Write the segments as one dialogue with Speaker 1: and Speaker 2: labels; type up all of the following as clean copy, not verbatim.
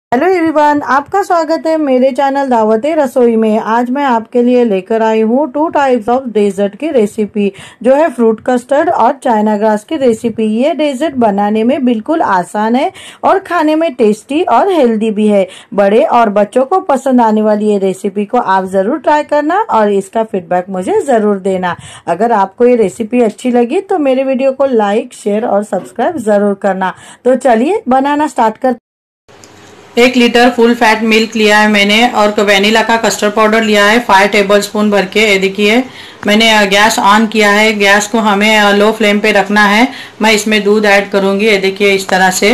Speaker 1: Hello everyone, आपका स्वागत है मेरे चैनल दावते रसोई में। आज मैं आपके लिए लेकर आई हूँ 2 टाइप्स ऑफ डेजर्ट की रेसिपी, जो है फ्रूट कस्टर्ड और चाइना ग्रास की रेसिपी। ये डेजर्ट बनाने में बिल्कुल आसान है और खाने में टेस्टी और हेल्दी भी है। बड़े और बच्चों को पसंद आने वाली ये रेसिपी को आप जरूर ट्राई करना और इसका फीडबैक मुझे जरूर देना। अगर आपको ये रेसिपी अच्छी लगी तो मेरे वीडियो को लाइक, शेयर और सब्सक्राइब जरूर करना। तो चलिए बनाना स्टार्ट कर।
Speaker 2: 1 लीटर फुल फैट मिल्क लिया है मैंने और वेनिला का कस्टर्ड पाउडर लिया है 5 टेबलस्पून भर के। ये देखिए मैंने गैस ऑन किया है। गैस को हमें लो फ्लेम पे रखना है। मैं इसमें दूध ऐड करूंगी। ये देखिए इस तरह से।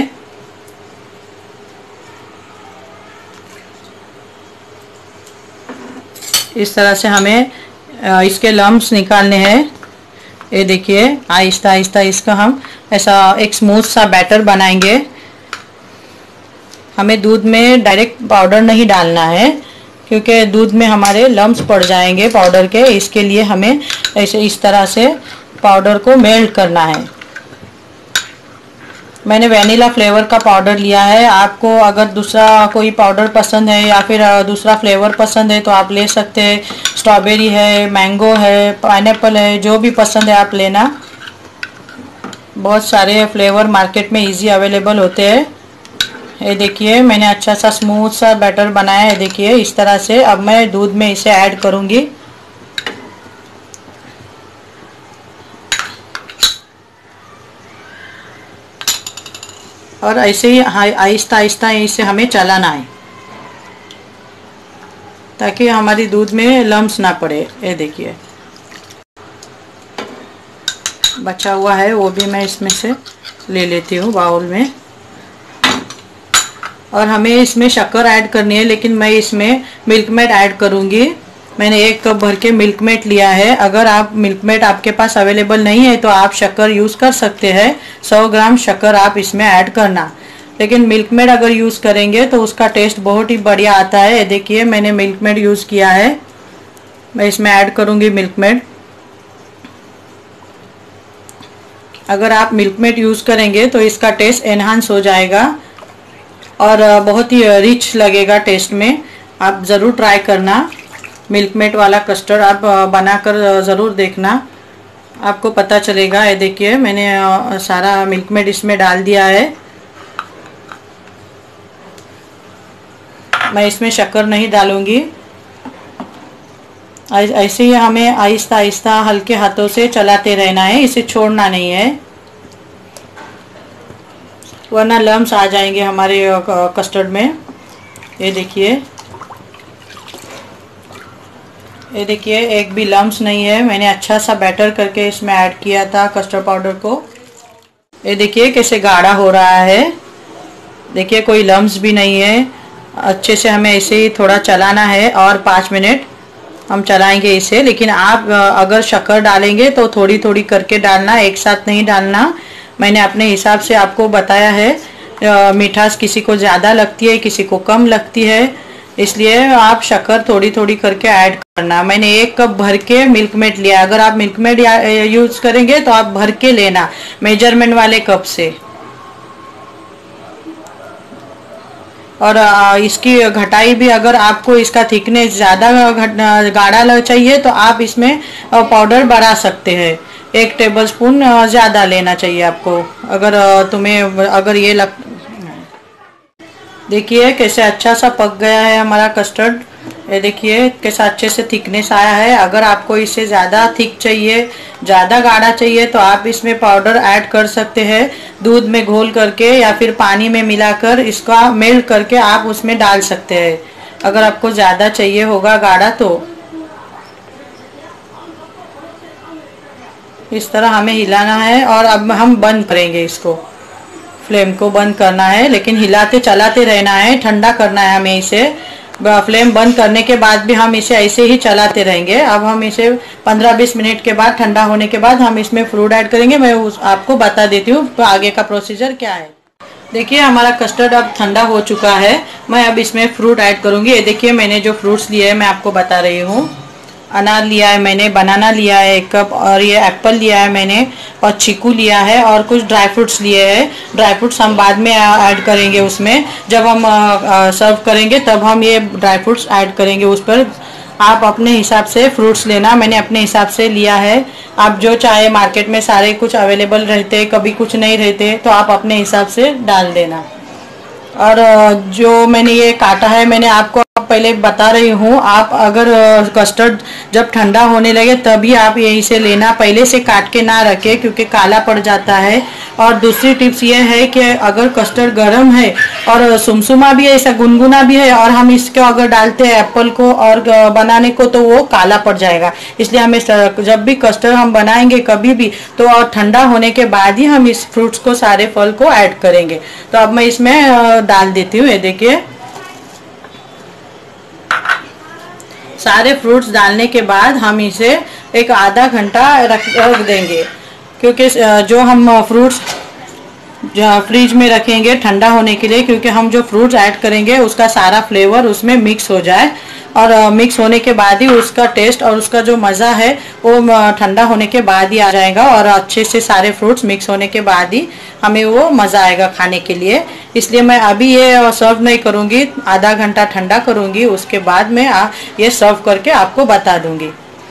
Speaker 2: इस तरह से हमें इसके लम्स निकालने हैं। ये देखिए आहिस्ता आहिस्ता इसका हम ऐसा एक स्मूथ सा बैटर बनाएंगे। हमें दूध में डायरेक्ट पाउडर नहीं डालना है, क्योंकि दूध में हमारे लम्स पड़ जाएंगे पाउडर के। इसके लिए हमें ऐसे इस तरह से पाउडर को मेल्ट करना है। मैंने वेनिला फ्लेवर का पाउडर लिया है। आपको अगर दूसरा कोई पाउडर पसंद है या फिर दूसरा फ्लेवर पसंद है तो आप ले सकते हैं। स्ट्रॉबेरी है, मैंगो है, पाइनएप्पल है, जो भी पसंद है आप लेना। बहुत सारे फ्लेवर मार्केट में इजी अवेलेबल होते हैं। ये देखिए मैंने अच्छा सा स्मूथ सा बैटर बनाया है। देखिए इस तरह से। अब मैं दूध में इसे ऐड करूंगी। और ऐसे ही आहिस्ता आहिस्ता इसे हमें चलाना है, ताकि हमारी दूध में लम्स ना पड़े। ये देखिए बचा हुआ है वो भी मैं इसमें से ले लेती हूँ बाउल में। और हमें इसमें शक्कर ऐड करनी है, लेकिन मैं इसमें मिल्क मेड ऐड करूंगी। मैंने 1 कप भर के मिल्क मेड लिया है। अगर आप मिल्क मेड आपके पास अवेलेबल नहीं है तो आप शक्कर यूज़ कर सकते हैं। 100 ग्राम शक्कर आप इसमें ऐड करना। लेकिन मिल्क मेड अगर यूज़ करेंगे तो उसका टेस्ट बहुत ही बढ़िया आता है। देखिए मैंने मिल्क मेड यूज़ किया है। मैं इसमें ऐड करूंगी मिल्क मेड। अगर आप मिल्क मेड यूज़ करेंगे तो इसका टेस्ट एनहांस हो जाएगा और बहुत ही रिच लगेगा टेस्ट में। आप ज़रूर ट्राई करना। मिल्क मेड वाला कस्टर्ड आप बनाकर ज़रूर देखना, आपको पता चलेगा। ये देखिए मैंने सारा मिल्क मेड इसमें डाल दिया है। मैं इसमें शक्कर नहीं डालूंगी। ऐसे ही हमें आहिस्ता आहिस्ता हल्के हाथों से चलाते रहना है, इसे छोड़ना नहीं है, वरना लम्स आ जाएंगे हमारे कस्टर्ड में। ये देखिए एक भी लम्स नहीं है। मैंने अच्छा सा बैटर करके इसमें ऐड किया था कस्टर्ड पाउडर को। ये देखिए कैसे गाढ़ा हो रहा है। देखिए कोई लम्स भी नहीं है। अच्छे से हमें ऐसे ही थोड़ा चलाना है और 5 मिनट हम चलाएंगे इसे। लेकिन आप अगर शक्कर डालेंगे तो थोड़ी थोड़ी करके डालना, एक साथ नहीं डालना। मैंने अपने हिसाब से आपको बताया है। मिठास किसी को ज़्यादा लगती है, किसी को कम लगती है, इसलिए आप शक्कर थोड़ी थोड़ी करके ऐड करना। मैंने 1 कप भर के मिल्क मेड लिया। अगर आप मिल्क मेड यूज़ करेंगे तो आप भर के लेना, मेजरमेंट वाले कप से। और इसकी घटाई भी, अगर आपको इसका थिकनेस ज़्यादा गाढ़ा चाहिए तो आप इसमें पाउडर बढ़ा सकते हैं। 1 टेबलस्पून ज़्यादा लेना चाहिए आपको। अगर ये देखिए कैसे अच्छा सा पक गया है हमारा कस्टर्ड। ये देखिए कैसा अच्छे से थिकनेस आया है। अगर आपको इससे ज़्यादा थिक चाहिए, ज़्यादा गाढ़ा चाहिए तो आप इसमें पाउडर ऐड कर सकते हैं। दूध में घोल करके या फिर पानी में मिलाकर इसका मेल्ट करके आप उसमें डाल सकते हैं, अगर आपको ज़्यादा चाहिए होगा गाढ़ा तो। इस तरह हमें हिलाना है और अब हम बंद करेंगे इसको। फ्लेम को बंद करना है, लेकिन हिलाते चलाते रहना है। ठंडा करना है हमें इसे। फ्लेम बंद करने के बाद भी हम इसे ऐसे ही चलाते रहेंगे। अब हम इसे 15-20 मिनट के बाद, ठंडा होने के बाद हम इसमें फ्रूट ऐड करेंगे। मैं आपको बता देती हूँ तो आगे का प्रोसीजर क्या है। देखिए हमारा कस्टर्ड अब ठंडा हो चुका है। मैं अब इसमें फ्रूट ऐड करूँगी। ये देखिए मैंने जो फ्रूट्स लिए हैं मैं आपको बता रही हूँ। अनार लिया है मैंने, बनाना लिया है 1 कप, और ये एप्पल लिया है मैंने, और चीकू लिया है, और कुछ ड्राई फ्रूट्स लिए हैं। ड्राई फ्रूट्स हम बाद में ऐड करेंगे उसमें, जब हम सर्व करेंगे तब हम ये ड्राई फ्रूट्स ऐड करेंगे उस पर। आप अपने हिसाब से फ्रूट्स लेना, मैंने अपने हिसाब से लिया है। आप जो चाहे, मार्केट में सारे कुछ अवेलेबल रहते, कभी कुछ नहीं रहते, तो आप अपने हिसाब से डाल देना। और जो मैंने ये काटा है, मैंने आपको पहले बता रही हूँ, आप अगर कस्टर्ड जब ठंडा होने लगे तभी आप यहीं से लेना, पहले से काट के ना रखें क्योंकि काला पड़ जाता है। और दूसरी टिप्स ये है कि अगर कस्टर्ड गर्म है और सुमसुमा भी है, ऐसा गुनगुना भी है, और हम इसको अगर डालते हैं एप्पल को और बनाने को, तो वो काला पड़ जाएगा। इसलिए हमें जब भी कस्टर्ड हम बनाएंगे कभी भी, तो और ठंडा होने के बाद ही हम इस फ्रूट्स को, सारे फल को ऐड करेंगे। तो अब मैं इसमें डाल देती हूँ। ये देखिए, सारे फ्रूट्स डालने के बाद हम इसे एक आधा घंटा रख देंगे, क्योंकि जो हम फ्रूट्स फ्रिज में रखेंगे ठंडा होने के लिए, क्योंकि हम जो फ्रूट्स ऐड करेंगे उसका सारा फ्लेवर उसमें मिक्स हो जाए, और मिक्स होने के बाद ही उसका टेस्ट और उसका जो मज़ा है वो ठंडा होने के बाद ही आ जाएगा, और अच्छे से सारे फ्रूट्स मिक्स होने के बाद ही हमें वो मज़ा आएगा खाने के लिए। इसलिए मैं अभी ये सर्व नहीं करूँगी, आधा घंटा ठंडा करूँगी, उसके बाद मैं ये सर्व करके आपको बता दूँगी।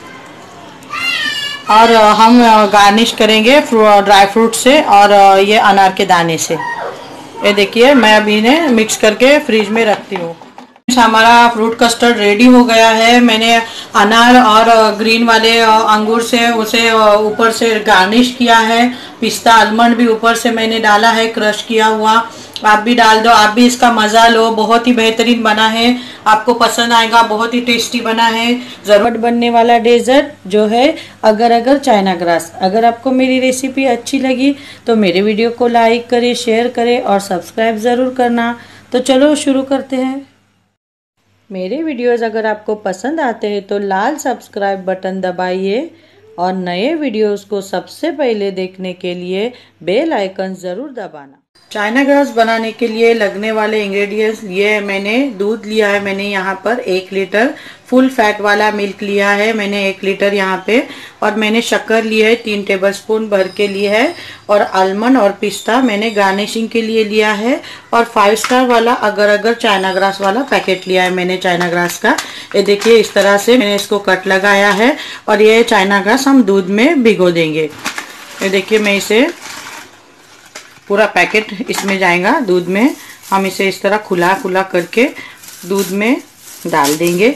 Speaker 2: और हम गार्निश करेंगे ड्राई फ्रूट से और ये अनार के दाने से। ये देखिए, मैं अभी इन्हें मिक्स करके फ्रिज में रखती हूँ। हमारा फ्रूट कस्टर्ड रेडी हो गया है। मैंने अनार और ग्रीन वाले अंगूर से उसे ऊपर से गार्निश किया है, पिस्ता आलमंड भी ऊपर से मैंने डाला है, क्रश किया हुआ। आप भी डाल दो, आप भी इसका मज़ा लो। बहुत ही बेहतरीन बना है, आपको पसंद आएगा, बहुत ही टेस्टी बना है। ज़रूर बनने वाला डेजर्ट जो है अगर अगर चाइना ग्रास। अगर आपको मेरी रेसिपी अच्छी लगी तो मेरे वीडियो को लाइक करें, शेयर करें और सब्सक्राइब ज़रूर करना। तो चलो शुरू करते हैं। मेरे वीडियोस अगर आपको पसंद आते हैं तो लाल सब्सक्राइब बटन दबाइए, और नए वीडियोस को सबसे पहले देखने के लिए बेल आइकन ज़रूर दबाना। चाइना ग्रास बनाने के लिए लगने वाले इंग्रेडिएंट्स लिए मैंने, दूध लिया है मैंने यहाँ पर 1 लीटर, फुल फैट वाला मिल्क लिया है मैंने 1 लीटर यहाँ पे, और मैंने शक्कर ली है 3 टेबलस्पून भर के लिए है, और आलमंड और पिस्ता मैंने गार्निशिंग के लिए लिया है, और 5 स्टार वाला अगर अगर चाइना ग्रास वाला पैकेट लिया है मैंने चाइना ग्रास का। ये देखिए, इस तरह से मैंने इसको कट लगाया है, और ये चाइना ग्रास हम दूध में भिगो देंगे। ये देखिए, मैं इसे पूरा पैकेट इसमें जाएगा दूध में, हम इसे इस तरह खुला खुला करके दूध में डाल देंगे।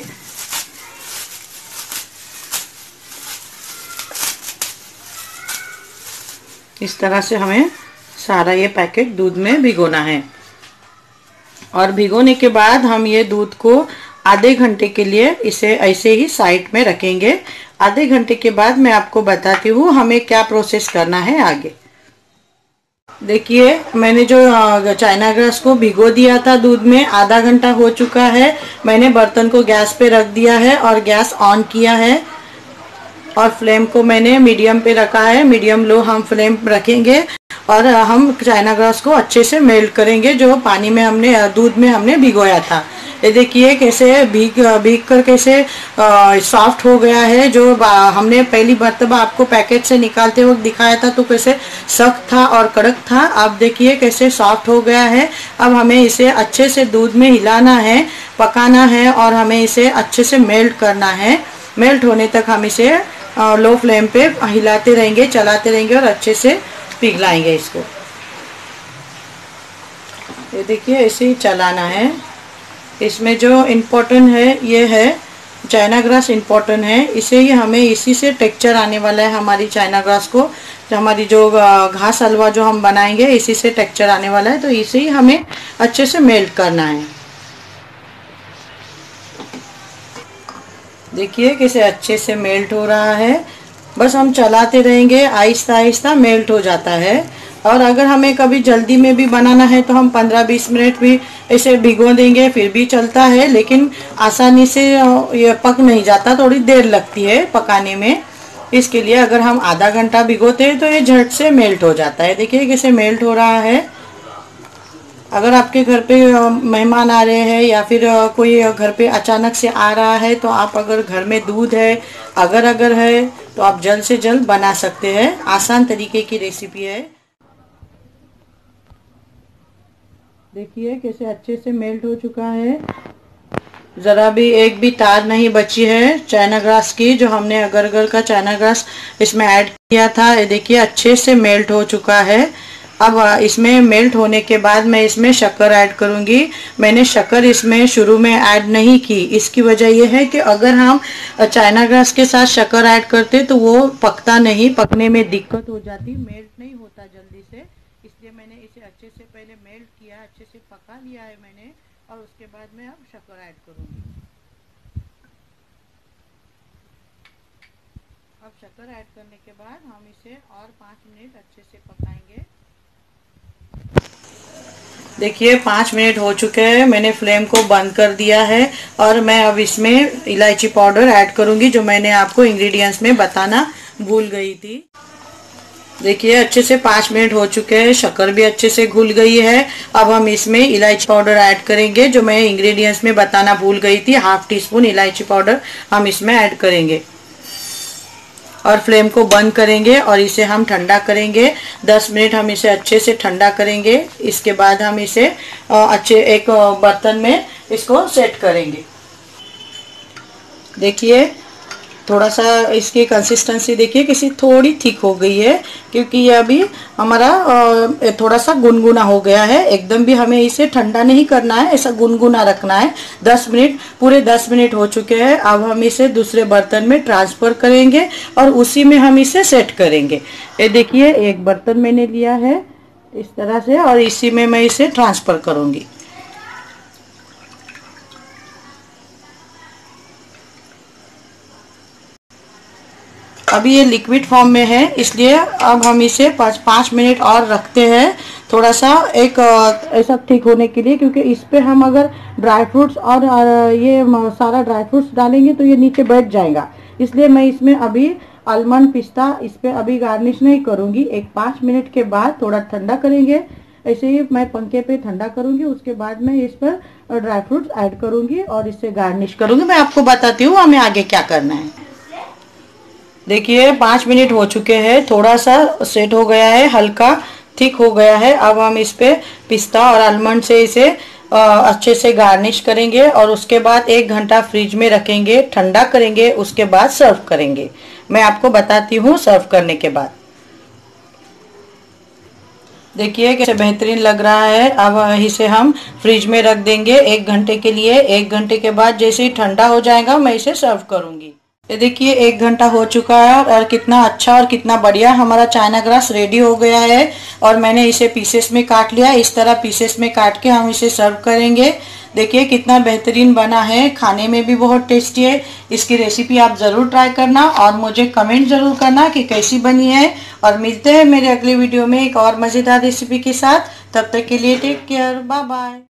Speaker 2: इस तरह से हमें सारा ये पैकेट दूध में भिगोना है, और भिगोने के बाद हम ये दूध को आधे घंटे के लिए इसे ऐसे ही साइड में रखेंगे। आधे घंटे के बाद मैं आपको बताती हूँ हमें क्या प्रोसेस करना है आगे। देखिए, मैंने जो चाइना ग्रास को भिगो दिया था दूध में, आधा घंटा हो चुका है। मैंने बर्तन को गैस पे रख दिया है और गैस ऑन किया है, और फ्लेम को मैंने मीडियम पे रखा है। मीडियम लो हम फ्लेम रखेंगे, और हम चाइना ग्रास को अच्छे से मेल्ट करेंगे जो पानी में हमने, दूध में हमने भिगोया था। ये देखिए कैसे भीग कर कैसे सॉफ्ट हो गया है। जो हमने पहली मर्तबा आपको पैकेट से निकालते वक्त दिखाया था तो कैसे सख्त था और कड़क था, अब देखिए कैसे सॉफ्ट हो गया है। अब हमें इसे अच्छे से दूध में हिलाना है, पकाना है, और हमें इसे अच्छे से मेल्ट करना है। मेल्ट होने तक हम इसे लो फ्लेम पे हिलाते रहेंगे, चलाते रहेंगे, और अच्छे से पिघलाएंगे इसको। ये देखिए, ऐसे ही चलाना है। इसमें जो इम्पोर्टेंट है ये है चाइना ग्रास इम्पोर्टेंट है, इसे ही हमें इसी से टेक्सचर आने वाला है हमारी चाइना ग्रास को। जो हमारी जो घास हलवा जो हम बनाएंगे इसी से टेक्सचर आने वाला है, तो इसे ही हमें अच्छे से मेल्ट करना है। देखिए कैसे अच्छे से मेल्ट हो रहा है, बस हम चलाते रहेंगे, आहिस्ता आहिस्ता मेल्ट हो जाता है। और अगर हमें कभी जल्दी में भी बनाना है तो हम 15-20 मिनट भी ऐसे भिगो देंगे, फिर भी चलता है, लेकिन आसानी से ये पक नहीं जाता, थोड़ी देर लगती है पकाने में। इसके लिए अगर हम आधा घंटा भिगोते हैं तो ये झट से मेल्ट हो जाता है। देखिए कैसे मेल्ट हो रहा है। अगर आपके घर पे मेहमान आ रहे हैं या फिर कोई घर पे अचानक से आ रहा है, तो आप अगर घर में दूध है, अगर है, तो आप जल्द से जल्द बना सकते हैं। आसान तरीके की रेसिपी है। देखिए कैसे अच्छे से मेल्ट हो चुका है। ज़रा भी एक भी तार नहीं बची है चाइना ग्रास की, जो हमने अगर का चाइना ग्रास इसमें ऐड किया था। ये देखिए अच्छे से मेल्ट हो चुका है। अब इसमें मेल्ट होने के बाद मैं इसमें शक्कर ऐड करूंगी। मैंने शक्कर इसमें शुरू में ऐड नहीं की, इसकी वजह यह है कि अगर हम चाइना ग्रास के साथ शक्कर ऐड करते तो वो पकता नहीं, पकने में दिक्कत हो जाती, मेल्ट नहीं होता जल्दी से। इसलिए मैंने इसे अच्छे से पहले मेल्ट किया, अच्छे से पका लिया है मैंने, और उसके बाद मैं अब शक्कर ऐड करूंगी। अब शक्कर ऐड करने के बाद हम इसे और 5 मिनट अच्छे से पकाएंगे। देखिए 5 मिनट हो चुके हैं, मैंने फ्लेम को बंद कर दिया है और मैं अब इसमें इलायची पाउडर ऐड करूंगी, जो मैंने आपको इंग्रेडिएंट्स में बताना भूल गई थी। देखिए अच्छे से 5 मिनट हो चुके हैं, शक्कर भी अच्छे से घुल गई है। अब हम इसमें इलायची पाउडर ऐड करेंगे, जो मैं इंग्रेडिएंट्स में बताना भूल गई थी। ½ टीस्पून इलायची पाउडर हम इसमें ऐड करेंगे और फ्लेम को बंद करेंगे और इसे हम ठंडा करेंगे। 10 मिनट हम इसे अच्छे से ठंडा करेंगे। इसके बाद हम इसे अच्छे एक बर्तन में इसको सेट करेंगे। देखिए थोड़ा सा इसकी कंसिस्टेंसी देखिए किसी थोड़ी थिक हो गई है, क्योंकि ये अभी हमारा थोड़ा सा गुनगुना हो गया है। एकदम भी हमें इसे ठंडा नहीं करना है, ऐसा गुनगुना रखना है। 10 मिनट पूरे 10 मिनट हो चुके हैं। अब हम इसे दूसरे बर्तन में ट्रांसफ़र करेंगे और उसी में हम इसे सेट करेंगे। ये देखिए एक बर्तन मैंने लिया है इस तरह से, और इसी में मैं इसे ट्रांसफ़र करूँगी। अभी ये लिक्विड फॉर्म में है, इसलिए अब हम इसे 5 मिनट और रखते हैं, थोड़ा सा एक ऐसा ठीक होने के लिए, क्योंकि इस पे हम अगर ड्राई फ्रूट्स और ये सारा ड्राई फ्रूट्स डालेंगे तो ये नीचे बैठ जाएगा। इसलिए मैं इसमें अभी आलमंड पिस्ता इस पे अभी गार्निश नहीं करूँगी। 5 मिनट के बाद थोड़ा ठंडा करेंगे, ऐसे ही मैं पंखे पे ठंडा करूँगी। उसके बाद मैं इस पर ड्राई फ्रूट्स ऐड करूँगी और इससे गार्निश करूँगी। मैं आपको बताती हूँ हमें आगे क्या करना है। देखिए 5 मिनट हो चुके हैं, थोड़ा सा सेट हो गया है, हल्का थिक हो गया है। अब हम इस पे पिस्ता और आलमंड से इसे अच्छे से गार्निश करेंगे और उसके बाद 1 घंटा फ्रिज में रखेंगे, ठंडा करेंगे, उसके बाद सर्व करेंगे। मैं आपको बताती हूँ सर्व करने के बाद। देखिए कैसे बेहतरीन लग रहा है। अब इसे हम फ्रिज में रख देंगे 1 घंटे के लिए। 1 घंटे के बाद जैसे ही ठंडा हो जाएगा मैं इसे सर्व करूँगी। ये देखिए 1 घंटा हो चुका है और कितना अच्छा और कितना बढ़िया हमारा चाइना ग्रास रेडी हो गया है। और मैंने इसे पीसेस में काट लिया। इस तरह पीसेस में काट के हम इसे सर्व करेंगे। देखिए कितना बेहतरीन बना है, खाने में भी बहुत टेस्टी है। इसकी रेसिपी आप ज़रूर ट्राई करना और मुझे कमेंट ज़रूर करना कि कैसी बनी है। और मिलते हैं मेरे अगले वीडियो में एक और मज़ेदार रेसिपी के साथ। तब तक के लिए टेक केयर, बाय बाय।